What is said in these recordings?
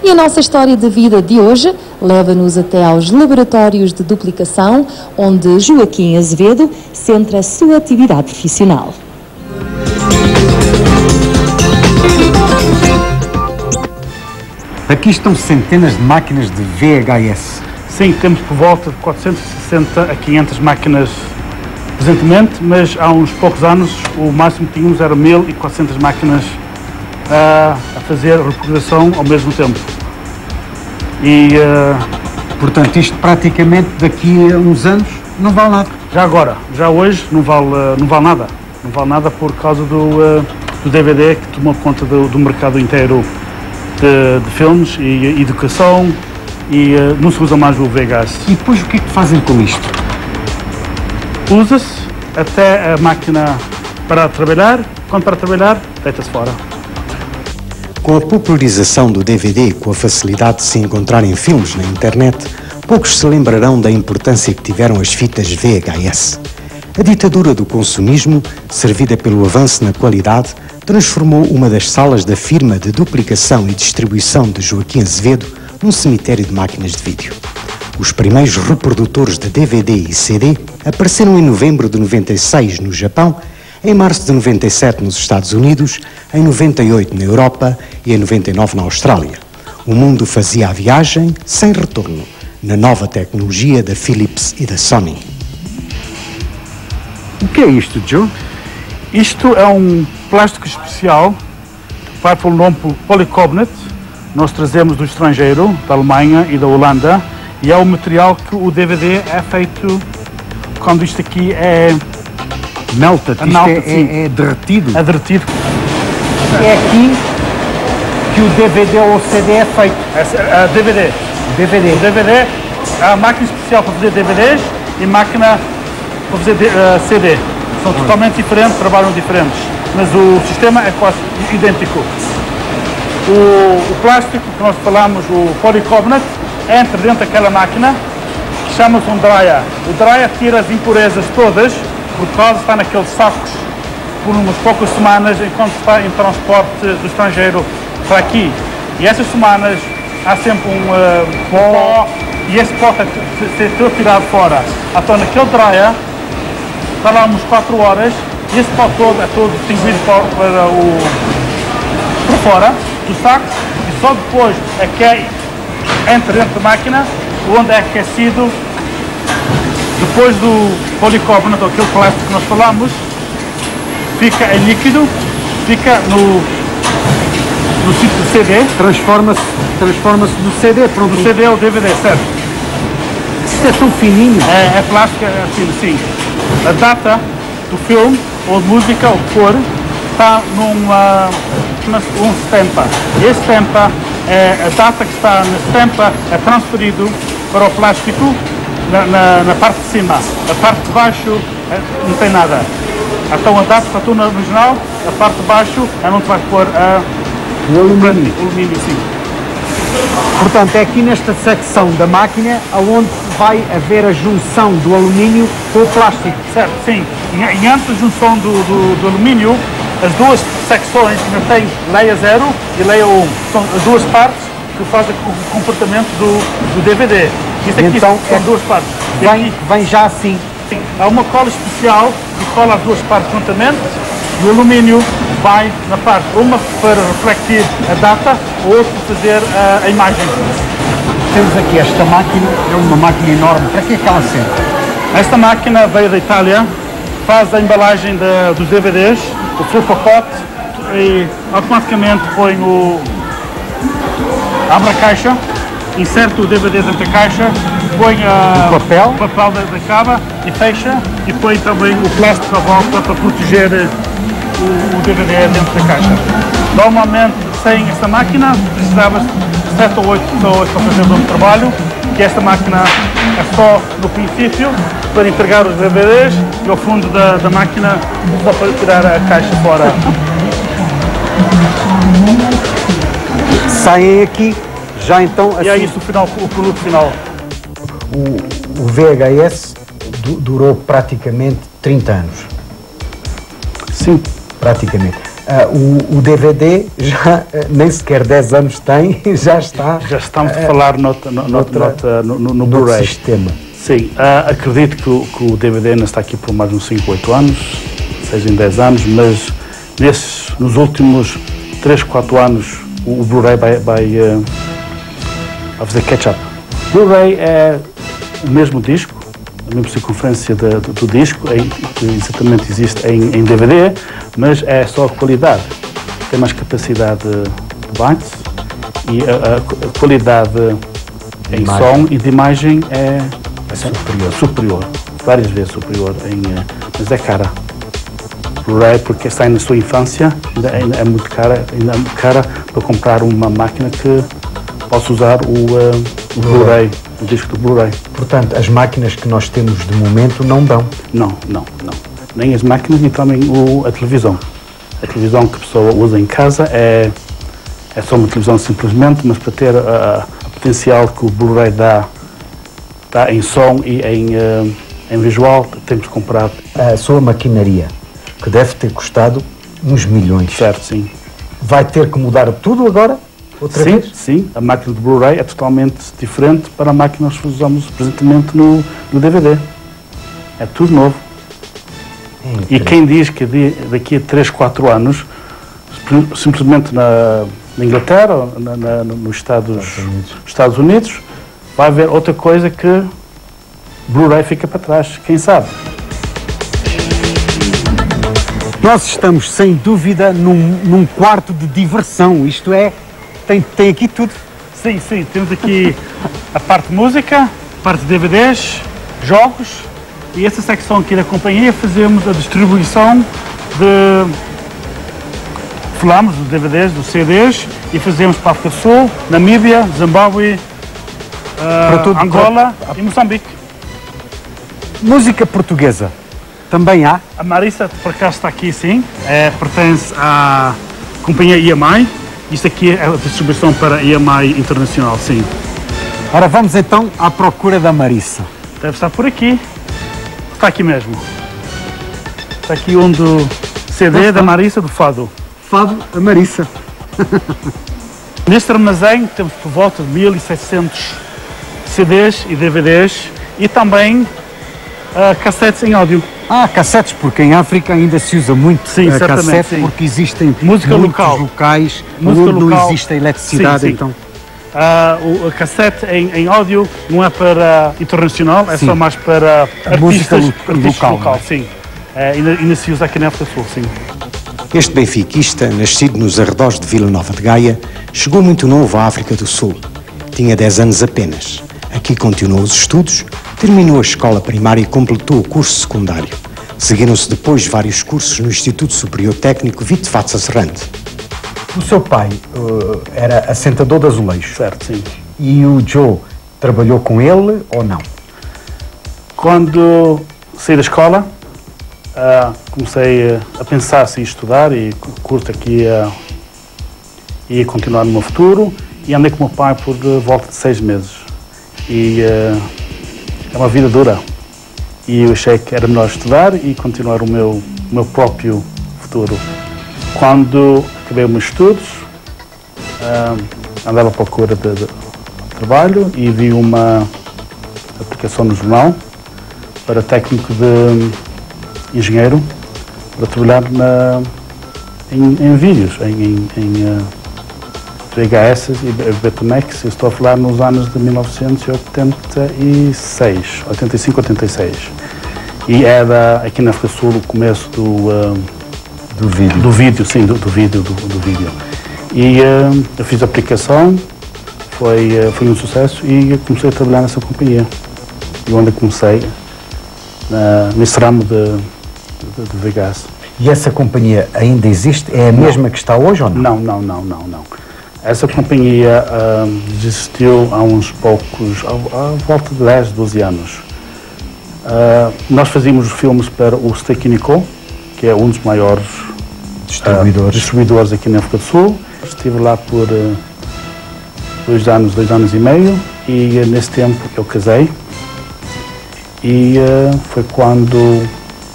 E a nossa história de vida de hoje leva-nos até aos laboratórios de duplicação, onde Joaquim Azevedo centra a sua atividade profissional. Aqui estão centenas de máquinas de VHS. Sim, temos por volta de 460 a 500 máquinas presentemente, mas há uns poucos anos o máximo que tínhamos era 1400 máquinas a fazer reprogramação ao mesmo tempo. E, portanto, isto praticamente daqui a uns anos não vale nada. Já agora, já hoje não vale nada. Não vale nada por causa do DVD que tomou conta do mercado inteiro de filmes e educação, e não se usa mais o VHS. E depois o que é que fazem com isto? Usa-se até a máquina parar de trabalhar. Quando para de trabalhar, deita-se fora. Com a popularização do DVD e com a facilidade de se encontrarem filmes na internet, poucos se lembrarão da importância que tiveram as fitas VHS. A ditadura do consumismo, servida pelo avanço na qualidade, transformou uma das salas da firma de duplicação e distribuição de Joaquim Azevedo num cemitério de máquinas de vídeo. Os primeiros reprodutores de DVD e CD apareceram em novembro de 96 no Japão, em março de 97 nos Estados Unidos, em 98 na Europa e em 99 na Austrália. O mundo fazia a viagem sem retorno, na nova tecnologia da Philips e da Sony. O que é isto, Joe? Isto é um plástico especial, vai pelo nome polycarbonate. Nós trazemos do estrangeiro, da Alemanha e da Holanda, e é o material que o DVD é feito quando isto aqui é... Melted, isto é derretido? É derretido. É aqui que o DVD ou o CD é feito? É DVD. DVD. O DVD é a máquina especial para fazer DVDs e máquina para fazer CD. São totalmente diferentes, trabalham diferentes, mas o sistema é quase idêntico. O plástico que nós falamos, o polycarbonate, entra dentro daquela máquina que chama-se um dryer. O dryer tira as impurezas todas, por causa está naqueles sacos por umas poucas semanas enquanto está em transporte do estrangeiro para aqui. E essas semanas há sempre um pó, e esse pó tem que ser tirado fora. Então naquele dryer está lá umas 4 horas e esse pó todo é todo distribuído para fora do saco, e só depois é que entra dentro da máquina, onde é aquecido. Depois do policarbonate, aquele plástico que nós falamos, fica em líquido, fica no sítio do CD. Transforma-se do CD para do CD ao DVD, certo? Isto é tão fininho. É plástico, é assim, sim. A data do filme, ou de música, ou de cor, está numa stampa. E esse stampa, a data que está na stampa é transferido para o plástico na parte de cima. A parte de baixo não tem nada. Então a data está tudo no original, a parte de baixo é onde vai pôr o alumínio. O alumínio, sim. Portanto, é aqui nesta secção da máquina onde vai haver a junção do alumínio com o plástico. Certo, sim. E antes da junção do alumínio, as duas secções ainda têm leia 0 e leia 1. São as duas partes que fazem o comportamento do DVD. Isto aqui então, são duas partes. Vem já assim. Sim. Há uma cola especial que cola as duas partes juntamente, e o alumínio vai na parte, uma para refletir a data, ou outra para fazer a imagem. Temos aqui esta máquina, é uma máquina enorme. Para que é que ela serve? Esta máquina veio da Itália, faz a embalagem dos DVDs, o full pacote, e automaticamente põe abre a caixa, insere o DVD dentro da caixa, põe o papel da cava e fecha, e põe também o plástico à volta para proteger o DVD dentro da caixa. Normalmente, sem esta máquina, precisava 7 ou 8 pessoas para fazer o mesmo trabalho, que esta máquina é só no princípio para entregar os DVDs, e ao fundo da máquina só para tirar a caixa fora. Saem aqui já então assim. E é isso o produto final. O VHS durou praticamente 30 anos. Sim. Praticamente. O DVD já nem sequer 10 anos tem, já está... Já estamos a falar no Blu-ray. Sistema. Sim, acredito que o DVD ainda está aqui por mais uns 5, 8 anos, seja em 10 anos, mas nos últimos 3, 4 anos o Blu-ray vai fazer catch-up. Blu-ray é o mesmo disco, a mesma circunferência do disco, que exatamente existe em DVD, mas é só a qualidade. Tem mais capacidade de bytes e a qualidade em som e de imagem é superior, várias vezes superior, mas é cara. Blu-ray, porque está na sua infância, ainda é muito cara para comprar uma máquina que possa usar o Blu-ray, o disco do Blu-ray. Portanto, as máquinas que nós temos de momento não dão? Não. Nem as máquinas, nem também a televisão. A televisão que a pessoa usa em casa é só uma televisão simplesmente, mas para ter a potencial que o Blu-ray dá em som e em visual, temos que comprar. A sua maquinaria, que deve ter custado uns milhões. Certo, sim. Vai ter que mudar tudo agora? Outra vez? Sim. A máquina de Blu-ray é totalmente diferente para a máquina que nós usamos presentemente no DVD. É tudo novo. E quem diz que daqui a 3, 4 anos, simplesmente na Inglaterra, ou nos Estados Unidos, vai haver outra coisa que Blu-ray fica para trás. Quem sabe? Nós estamos, sem dúvida, num quarto de diversão. Isto é, tem aqui tudo. Sim. Temos aqui a parte de música, a parte de DVDs, jogos. E essa secção aqui da companhia fazemos a distribuição falamos dos DVDs, dos CDs, e fazemos para a África do Sul, Namíbia, Zimbábue, Angola e Moçambique. Música portuguesa também há? A Marissa, por acaso, está aqui, sim. Pertence à companhia EMI. Isto aqui é a distribuição para a EMI Internacional, sim. Ora, vamos então à procura da Marissa. Deve estar por aqui. Está aqui mesmo. Está aqui um do CD da Marissa, do Fado. Fado, a Marissa. Neste armazém temos por volta de 1700 CDs e DVDs e também cassetes em áudio. Cassetes, porque em África ainda se usa muito cassete, porque existem música muitos local. Locais música onde local. Não existe eletricidade, Sim. então... O cassete em áudio não é para internacional, é só mais para música artistas local. Sim. Ainda se usa aqui na África do Sul, sim. Este benfiquista, nascido nos arredores de Vila Nova de Gaia, chegou muito novo à África do Sul. Tinha 10 anos apenas. Aqui continuou os estudos, terminou a escola primária e completou o curso secundário. Seguiram-se depois vários cursos no Instituto Superior Técnico Witwatersrand. O seu pai era assentador de azulejos. Certo, sim. E o Joe trabalhou com ele ou não? Quando saí da escola, comecei a pensar se ia estudar e curto aqui ia continuar no meu futuro e andei com o meu pai por volta de 6 meses. E é uma vida dura. E eu achei que era melhor estudar e continuar o meu próprio futuro. Quando acabei os meus estudos, andava à procura de trabalho e vi uma aplicação no jornal para técnico de engenheiro para trabalhar em vídeos, em VHS e Betamax. Eu estou a falar nos anos de 1986, 85, 86. E era aqui na África do Sul o começo do vídeo. Do vídeo. E eu fiz a aplicação, foi um sucesso e eu comecei a trabalhar nessa companhia. E onde eu comecei, nesse ramo de VHS. E essa companhia ainda existe? É a mesma que está hoje ou não? Não. Essa companhia existiu há uns poucos, à volta de 10, 12 anos. Nós fazíamos os filmes para o Steak Nico, que é um dos maiores distribuidores aqui na África do Sul. Estive lá por 2 anos e meio e nesse tempo eu casei e foi quando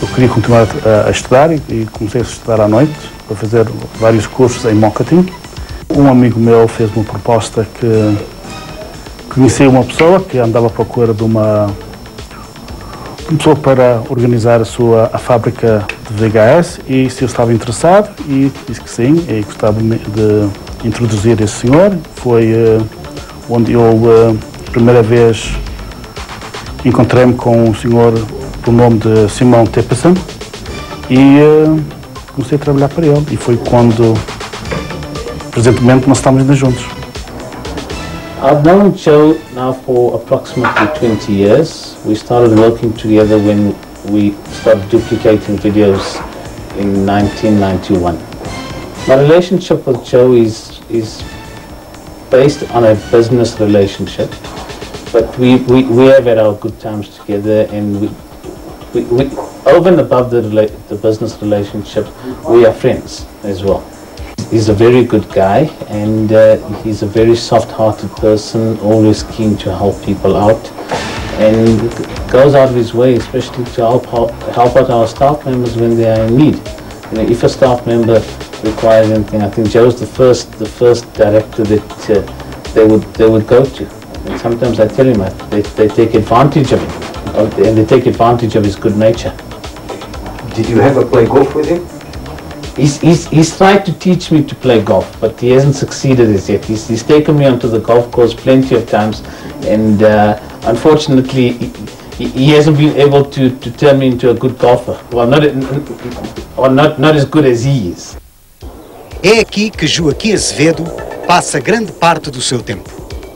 eu queria continuar a estudar e comecei a estudar à noite, a fazer vários cursos em marketing. Um amigo meu fez uma proposta que conheci uma pessoa que andava à procura de uma pessoa para organizar a fábrica de VHS e se eu estava interessado e disse que sim e gostava de introduzir esse senhor. Foi onde eu, primeira vez, encontrei-me com um senhor pelo nome de Simon Tepperson e comecei a trabalhar para ele. E foi quando, presentemente, nós estamos ainda juntos. I've known Joe now for approximately 20 years. We started working together when we started duplicating videos in 1991. My relationship with Joe is based on a business relationship, but we have had our good times together, and we over and above the business relationship, we are friends as well. He's a very good guy, and he's a very soft-hearted person, always keen to help people out, and goes out of his way, especially to help out our staff members when they are in need. You know, if a staff member requires anything, I think Joe's the first director that they would go to. And sometimes I tell him that they take advantage of him, and they take advantage of his good nature. Did you ever play golf with him? He's tried to teach me to play golf, but he hasn't succeeded as yet. He's taken me onto the golf course plenty of times, and unfortunately, he hasn't been able to turn me into a good golfer. Well, not as good as he is. É aqui que Joaquim Azevedo passa grande parte do seu tempo.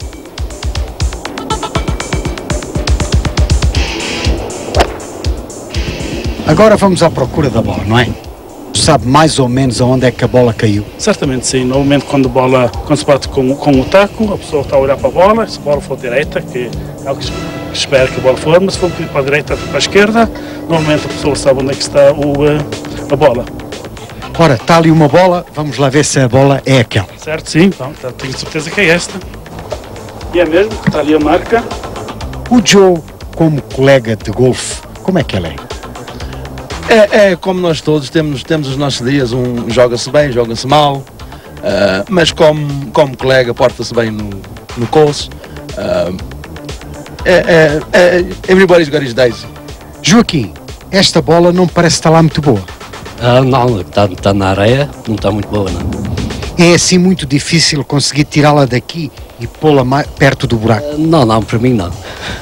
Agora vamos à procura da bola, não é? Sabe mais ou menos aonde é que a bola caiu? Certamente sim. Normalmente quando se bate com o taco, a pessoa está a olhar para a bola, se a bola for direita, que é o que espera que a bola for, mas se for para a direita ou para a esquerda, normalmente a pessoa sabe onde é que está a bola. Ora, está ali uma bola, vamos lá ver se a bola é aquela. Certo, sim. Então, tenho certeza que é esta. E é mesmo, está ali a marca. O Joe, como colega de golfe, como é que ele é? É como nós todos, temos os nossos dias, joga-se bem, joga-se mal, mas como colega porta-se bem no course. Everybody's got his days. Joaquim, esta bola não parece estar lá muito boa. Não, está na areia, não está muito boa, não. É assim muito difícil conseguir tirá-la daqui e pô-la perto do buraco? Não, para mim não.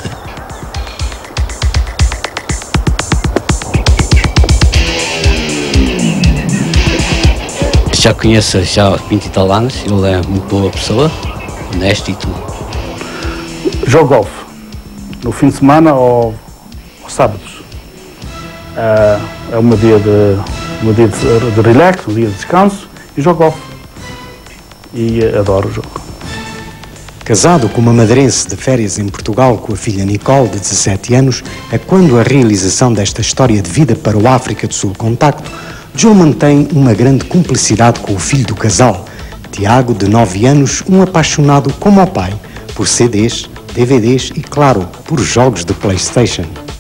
Já conheço já 20 e tal anos, ele é muito boa pessoa, honesto e tudo. Jogo golfe, no fim de semana ou sábados. É o meu dia de relax, um dia de descanso e jogo golfe. E adoro o jogo. Casado com uma madeirense de férias em Portugal com a filha Nicole, de 17 anos, a quando a realização desta história de vida para o África do Sul Contacto, Joe mantém uma grande cumplicidade com o filho do casal, Tiago, de 9 anos, um apaixonado como o pai, por CDs, DVDs e, claro, por jogos de PlayStation.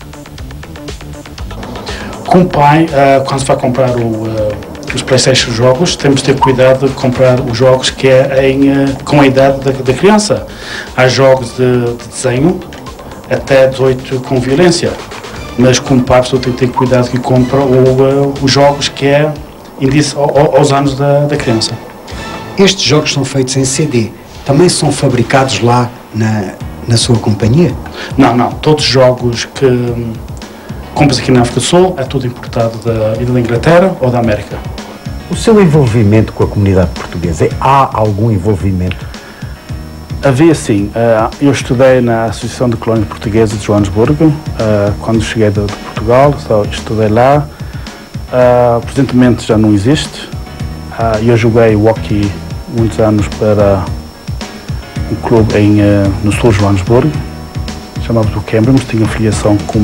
Com o pai, quando se vai comprar os PlayStation jogos, temos de ter cuidado de comprar os jogos que com a idade da criança. Há jogos de desenho até 18 com violência. Mas como pai, a pessoa tem que ter cuidado que compra os jogos que indice aos anos da criança. Estes jogos são feitos em CD. Também são fabricados lá na sua companhia? Não. Todos os jogos que compras aqui na África do Sul é tudo importado da Inglaterra ou da América. O seu envolvimento com a comunidade portuguesa, há algum envolvimento? Havia sim. Eu estudei na Associação de Colónia Portuguesa de Joanesburgo, quando cheguei de Portugal, estudei lá. Presentemente já não existe. Eu joguei hockey muitos anos para um clube no sul de Joanesburgo, chamava-se o Cambridge, tinha filiação com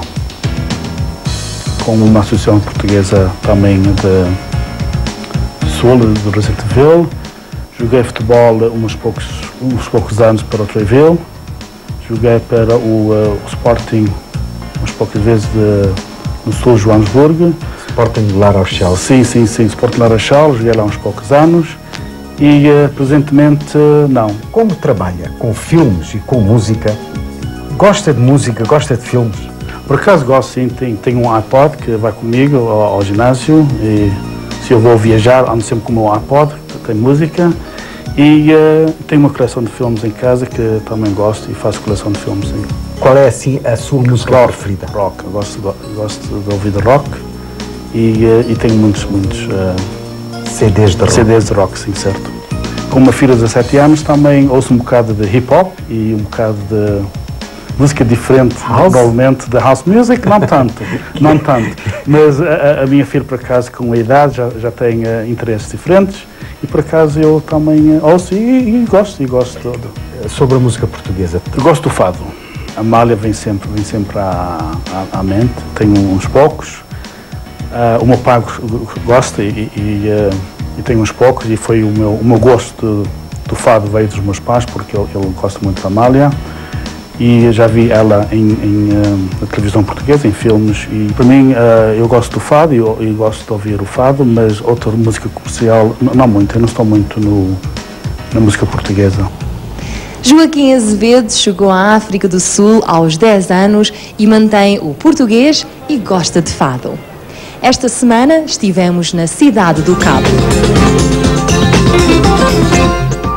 uma associação portuguesa também de sul, de Resident Evil. Joguei futebol uns poucos anos para o Treville. Joguei para o Sporting umas poucas vezes no sul de Joanesburgo. Sporting de La Rochelle. Sim, Sporting de La Rochelle, joguei lá uns poucos anos e presentemente não. Como trabalha com filmes e com música? Gosta de música, gosta de filmes? Por acaso gosto, sim, tenho um iPod que vai comigo ao ginásio e se eu vou viajar, ando sempre com o meu iPod, que tem música. E tenho uma coleção de filmes em casa que também gosto e faço coleção de filmes, sim. Qual é, assim, a sua música preferida? Rock. Eu gosto de ouvir de rock e tenho muitos CDs de rock. CDs de rock, sim, certo. Com uma filha de 17 anos também ouço um bocado de hip-hop e um bocado de música diferente, provavelmente, da house music, não tanto. Mas a minha filha, por acaso, com a idade, já tem interesses diferentes. E por acaso eu também ouço e gosto. Sobre a música portuguesa? Eu gosto do fado. A Amália vem sempre à mente. Tenho uns poucos. O meu pai gosta e tenho uns poucos. E foi o meu gosto do fado veio dos meus pais, porque ele gosta muito da Amália. E já vi ela na televisão portuguesa, em filmes, e para mim eu gosto do fado e gosto de ouvir o fado, mas outra música comercial, não muito, eu não estou muito na música portuguesa. Joaquim Azevedo chegou à África do Sul aos 10 anos e mantém o português e gosta de fado. Esta semana estivemos na Cidade do Cabo.